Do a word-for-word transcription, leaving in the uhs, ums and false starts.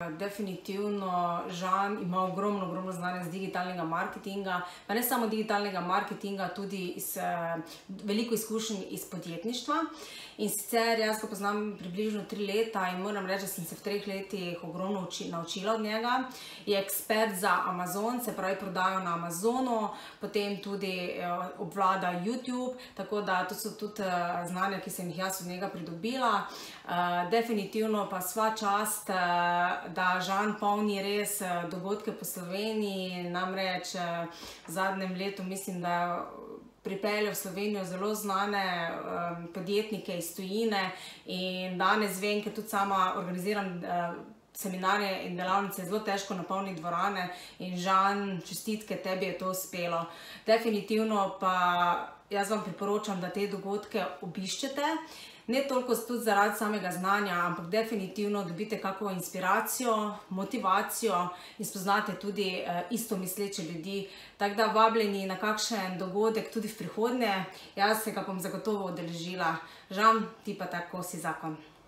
Definitivno Žan ima ogromno, ogromno znanja z digitalnega marketinga, pa ne samo digitalnega marketinga, tudi iz, veliko izkušenj iz podjetništva. In sicer jaz ga poznam približno tri leta in moram reči, da sem se v treh letih ogromno naučila od njega. Je ekspert za Amazon, se pravi prodajo na Amazonu, potem tudi obvlada YouTube, tako da to so tudi znanja, ki sem jih jaz od njega pridobila. Definitivno pa sva čast, da Žan polni res dogodke po Sloveniji, namreč v zadnjem letu mislim, da pripeljal v Slovenijo zelo znane podjetnike iz tujine in danes vem, ker tudi sama organiziram seminarje in delavnice, zelo težko napolniti dvorane in Žan, čestitke, tebi je to uspelo. Definitivno pa jaz vam priporočam, da te dogodke obiščete. Ne toliko tudi zaradi samega znanja, ampak definitivno dobite kako inspiracijo, motivacijo in spoznate tudi isto misleče ljudi. Tako da vabljeni na kakšen dogodek tudi v prihodnje, jaz se ga bom zagotovo udeležila. Žan, ti pa tako si zakon.